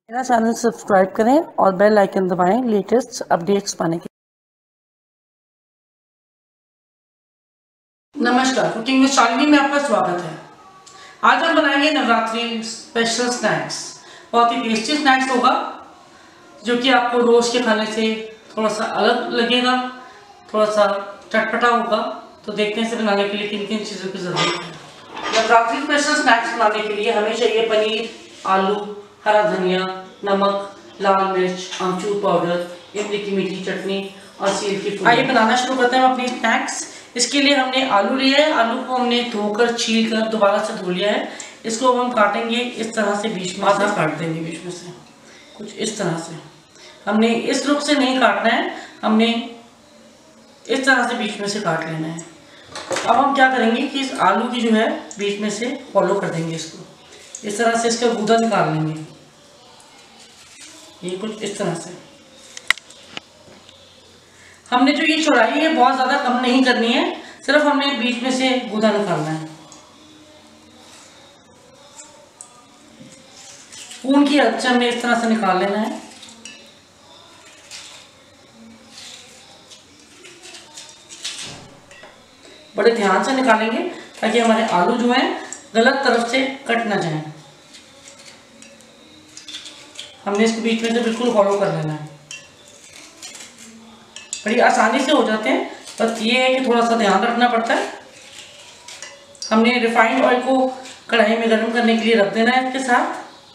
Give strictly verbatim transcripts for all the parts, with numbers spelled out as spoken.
मेरा channel subscribe करें और बेल आइकन दबाएं लेटेस्ट अपडेट्स पाने के लिए। नमस्कार, कुकिंग विद शालिनी में आपका स्वागत है। आज हम बनाएंगे नवरात्रि स्पेशल स्नैक्स। बहुत ही टेस्टी स्नैक्स होगा जो कि आपको रोज के खाने से थोड़ा सा अलग लगेगा, थोड़ा सा चटपटा होगा। तो देखते हैं इसे बनाने के लिए किन किन चीज़ों की ज़रूरत है। नवरात्रि स्पेशल स्नैक्स बनाने के लिए हमें चाहिए पनीर, आलू, हरा धनिया, नमक, लाल मिर्च, आमचूर पाउडर, इमली की मीठी चटनी और सील की फूल। आइए बनाना शुरू करते हैं अपनी स्नैक्स। इसके लिए हमने आलू लिया है। आलू को हमने धोकर छील कर दोबारा से धो लिया है। इसको हम काटेंगे इस तरह से, बीच में आधा काट देंगे बीच में से, कुछ इस तरह से। हमने इस रुख से नहीं काटना है, हमने इस तरह से बीच में से काट लेना है। अब हम क्या करेंगे कि इस आलू की जो है बीच में से फॉलो कर देंगे, इसको इस तरह से इसका गूदा निकाल लेंगे। ये कुछ इस तरह से हमने जो ये चौड़ाई है बहुत ज्यादा कम नहीं करनी है, सिर्फ हमने बीच में से गूदा निकालना है। स्पून की हेल्प से हमने इस तरह से निकाल लेना है। बड़े ध्यान से निकालेंगे ताकि हमारे आलू जो है गलत तरफ से कट ना जाए। हमने इसको बीच में से बिल्कुल फॉलो कर लेना है। बड़ी आसानी से हो जाते हैं, बस ये है कि थोड़ा सा ध्यान रखना पड़ता है। हमने रिफाइंड ऑयल को कढ़ाई में गर्म करने के लिए रख देना है इसके साथ।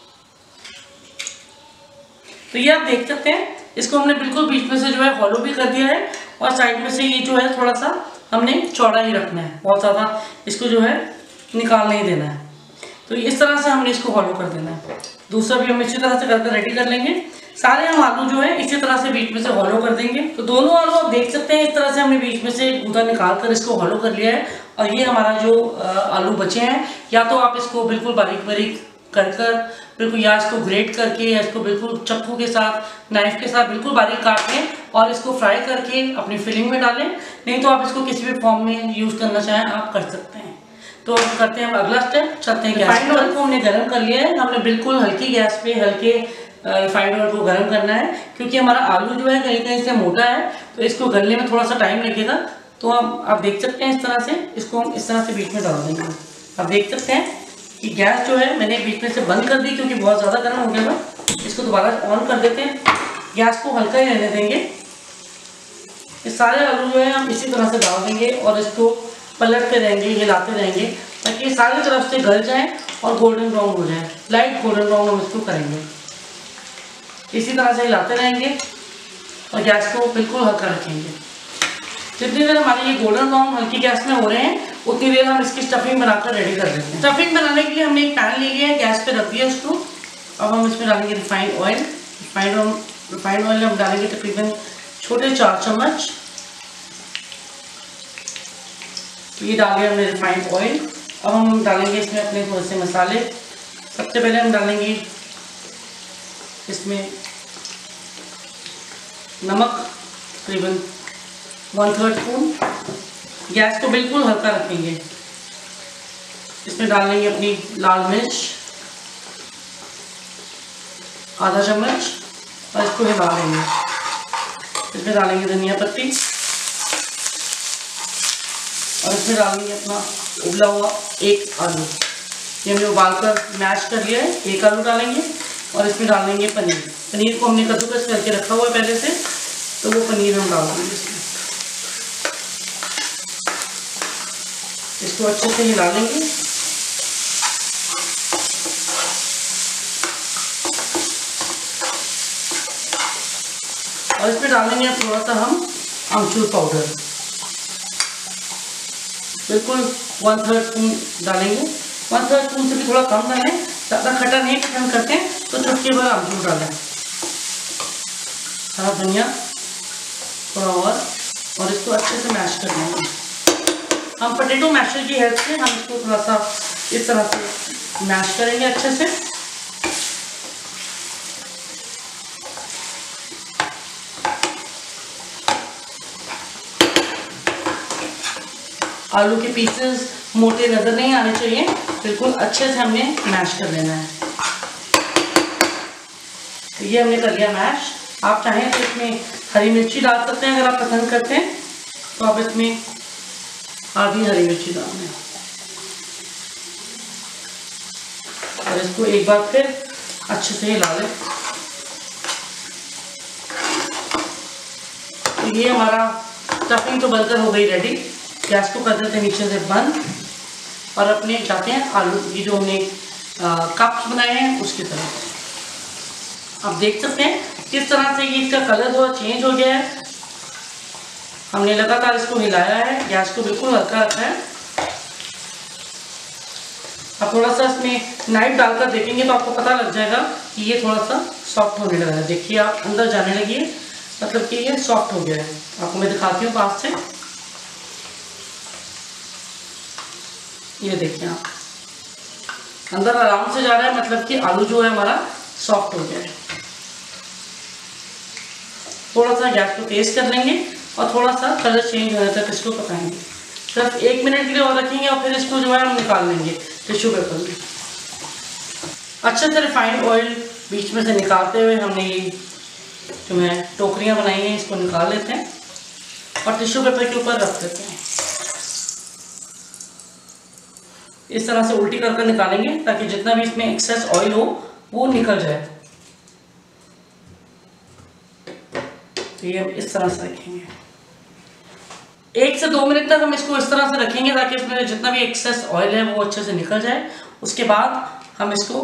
तो ये आप देख सकते हैं, इसको हमने बिल्कुल बीच में से जो है फॉलो भी कर दिया है और साइड में से ये जो है थोड़ा सा हमने चौड़ा ही रखना है, बहुत ज़्यादा इसको जो है निकाल नहीं देना है। तो इस तरह से हमने इसको फॉलो कर देना है। दूसरा भी हम इसी तरह से करके रेडी कर लेंगे। सारे हम आलू जो है इसी तरह से बीच में से हॉलो कर देंगे। तो दोनों आलू आप देख सकते हैं, इस तरह से हमने बीच में से गूदा निकाल कर इसको हॉलो कर लिया है। और ये हमारा जो आलू बचे हैं, या तो आप इसको बिल्कुल बारीक बारीक कर कर बिल्कुल, या इसको ग्रेट करके, या इसको बिल्कुल चक्कू के साथ, नाइफ के साथ बिल्कुल बारीक काट लें और इसको फ्राई करके अपनी फिलिंग में डालें। नहीं तो आप इसको किसी भी फॉर्म में यूज़ करना चाहें आप कर सकते हैं। तो करते हैं हम अगला स्टेप, चलते हैं। रिफाइंड ऑयल को हमने गर्म कर लिया है। हमने बिल्कुल हल्की गैस पे हल्के रिफाइंड ऑयल को गर्म करना है, क्योंकि हमारा आलू जो है कहीं कहीं से मोटा है, तो इसको गलने में थोड़ा सा टाइम लगेगा। तो हम आप देख सकते हैं इस तरह से, इसको हम इस तरह से बीच में डाल देंगे। आप देख सकते हैं कि गैस जो है मैंने बीच में से बंद कर दी, क्योंकि बहुत ज़्यादा गर्म हो गया था। इसको दोबारा ऑन कर देते हैं, गैस को हल्का ही रहने देंगे। ये सारे आलू जो है हम इसी तरह से डाल देंगे और इसको पलटते रहेंगे, हिलाते रहेंगे, ताकि सारी तरफ से गल जाए और गोल्डन ब्राउन हो जाए। लाइट गोल्डन ब्राउन हम इसको करेंगे। इसी तरह से हिलाते रहेंगे और गैस को बिल्कुल हल्का रखेंगे। जितनी देर हमारे ये गोल्डन ब्राउन हल्की गैस में हो रहे हैं, उतनी देर हम इसकी स्टफिंग बनाकर रेडी कर देते हैं। स्टफिंग बनाने के लिए हमने एक पैन ले लिया है, गैस पे रख दिया इसको। अब हम इसमें डालेंगे refined oil. Refined refined oil हम डालेंगे तकरीबन छोटे चार चम्मच। ये डालें हमने रिफाइंड ऑयल। अब हम डालेंगे इसमें अपने थोड़े से मसाले। सबसे पहले हम डालेंगे इसमें नमक, तकरीबन वन थर्ड स्पून। गैस को बिल्कुल हल्का रखेंगे। इसमें डालेंगे अपनी लाल मिर्च आधा चम्मच और इसको हिला लेंगे। इसमें डालेंगे धनिया पत्ती और इसमें डालेंगे अपना उबला हुआ एक आलू। ये हमने उबाल कर मैश कर लिया है। एक आलू डालेंगे और इसमें डालेंगे पनीर। पनीर को हमने कद्दूकस करके रखा हुआ है पहले से, तो वो पनीर हम डाल देंगे इसमें। इसको अच्छे से हिला लेंगे। और इसमें डालेंगे थोड़ा सा हम आमचूर पाउडर, बिल्कुल वन थर्ड स्पून डालेंगे। वन थर्ड स्पून से भी थोड़ा कम डालें, ज़्यादा खट्टा नहीं पसंद करते हैं तो चुटकी भर आमचूर डालें। हरा धनिया थोड़ा और और इसको अच्छे से मैश कर लेंगे। हम पोटैटो मैशर की हेल्प से हम इसको थोड़ा सा इस तरह से मैश करेंगे अच्छे से। आलू के पीसेस मोटे नजर नहीं आने चाहिए, बिल्कुल अच्छे से हमने मैश कर लेना है। तो ये हमने कर लिया मैश। आप चाहें तो इसमें हरी मिर्ची डाल सकते हैं, अगर आप पसंद करते हैं तो आप इसमें आधी हरी मिर्ची डाल दें और इसको एक बार फिर अच्छे से हिला लें। तो ये हमारा स्टफिंग तो बनकर हो गई रेडी। गैस को कर देते हैं नीचे से बंद और अपने जाते हैं आलू की जो हमने कप्स बनाए हैं उसकी तरफ। आप देख सकते हैं किस तरह से ये इसका कलर थोड़ा चेंज हो गया है। हमने लगातार इसको हिलाया है, गैस को बिल्कुल हल्का रखा है। अब थोड़ा सा इसमें नाइफ डालकर देखेंगे तो आपको पता लग जाएगा कि ये थोड़ा सा सॉफ्ट होने लगा है। देखिए आप अंदर जाने लगी है, मतलब कि ये सॉफ्ट हो गया है। आपको मैं दिखाती हूँ पास से, ये देखिए आप अंदर आराम से जा रहा है, मतलब कि आलू जो है हमारा सॉफ्ट हो गया है। थोड़ा सा गैस को तेज कर लेंगे और थोड़ा सा कलर चेंज होने तक इसको पकाएंगे। सिर्फ एक मिनट के लिए और रखेंगे और फिर इसको जो है हम निकाल लेंगे टिश्यू पेपर में। अच्छे से रिफाइंड ऑयल बीच में से निकालते हुए हमने ये जो है टोकरियाँ बनाई हैं इसको निकाल लेते हैं और टिश्यू पेपर के ऊपर रख देते हैं। इस तरह से उल्टी कर कर निकालेंगे ताकि जितना भी इसमें एक्सेस ऑयल हो वो निकल जाए। तो ये हम इस तरह से रखेंगे, एक से दो मिनट तक हम इसको इस तरह से रखेंगे ताकि इसमें जितना भी एक्सेस ऑयल है वो अच्छे से निकल जाए। उसके बाद हम इसको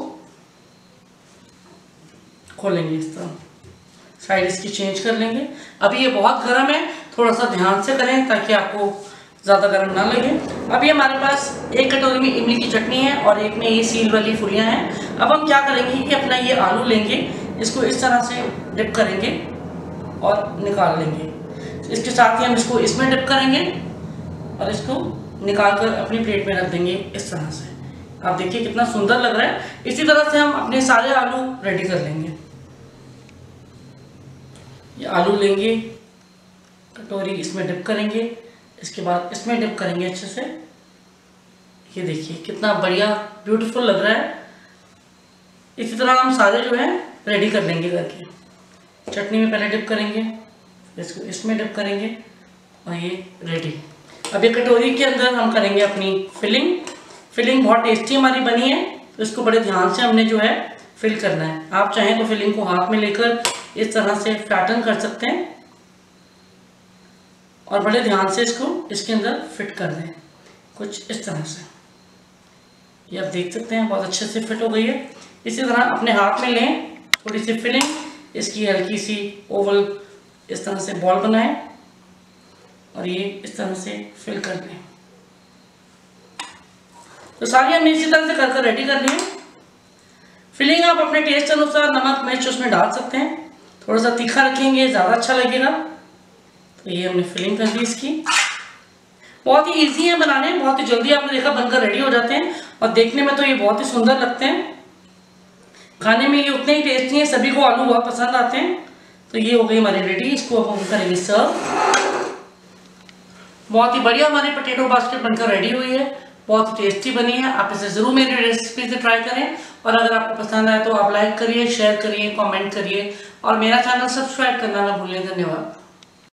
खोलेंगे, इस तरह साइड इसकी चेंज कर लेंगे। अभी ये बहुत गर्म है, थोड़ा सा ध्यान से करें ताकि आपको ज़्यादा गर्म ना लगे। अभी हमारे पास एक कटोरी में इमली की चटनी है और एक में ये सील वाली फुलियाँ हैं। अब हम क्या करेंगे कि अपना ये आलू लेंगे, इसको इस तरह से डिप करेंगे और निकाल लेंगे। इसके साथ ही हम इसको इसमें डिप करेंगे और इसको निकाल कर अपनी प्लेट में रख देंगे इस तरह से। आप देखिए कितना सुंदर लग रहा है। इसी तरह से हम अपने सारे आलू रेडी कर लेंगे। ये आलू लेंगे, कटोरी इसमें डिप करेंगे, इसके बाद इसमें डिप करेंगे अच्छे से। ये देखिए कितना बढ़िया ब्यूटीफुल लग रहा है। इसी तरह हम सारे जो है रेडी कर लेंगे करके। चटनी में पहले डिप करेंगे, इसको इसमें डिप करेंगे और ये रेडी। अब ये कटोरी के अंदर हम करेंगे अपनी फिलिंग। फिलिंग बहुत टेस्टी हमारी बनी है, तो इसको बड़े ध्यान से हमने जो है फिल करना है। आप चाहें तो फिलिंग को हाथ में लेकर इस तरह से फ्लैटन कर सकते हैं और बड़े ध्यान से इसको इसके अंदर फिट कर दें कुछ इस तरह से। ये आप देख सकते हैं बहुत अच्छे से फिट हो गई है। इसी तरह अपने हाथ में लें थोड़ी सी फिलिंग, इसकी हल्की सी ओवल इस तरह से बॉल बनाएं और ये इस तरह से फिल कर लें। तो सारी हमने इसी तरह से कर कर रेडी कर ली है। फिलिंग आप अपने टेस्ट अनुसार नमक मिर्च उसमें डाल सकते हैं, थोड़ा सा तीखा रखेंगे ज़्यादा अच्छा लगेगा। तो ये हमने फिलिंग कर दी इसकी। बहुत ही इजी है बनाने, बहुत ही जल्दी आपने देखा बनकर रेडी हो जाते हैं और देखने में तो ये बहुत ही सुंदर लगते हैं। खाने में ये उतने ही टेस्टी हैं, सभी को आलू बहुत पसंद आते हैं। तो ये हो गई हमारी रेडी, इसको अब हम करेंगे सर्व। बहुत ही बढ़िया हमारी पोटैटो बास्केट बनकर रेडी हुई है, बहुत ही टेस्टी बनी है। आप इसे ज़रूर मेरी रेसिपी से ट्राई करें और अगर आपको पसंद आए तो आप लाइक करिए, शेयर करिए, कमेंट करिए और मेरा चैनल सब्सक्राइब करना ना भूलें। धन्यवाद।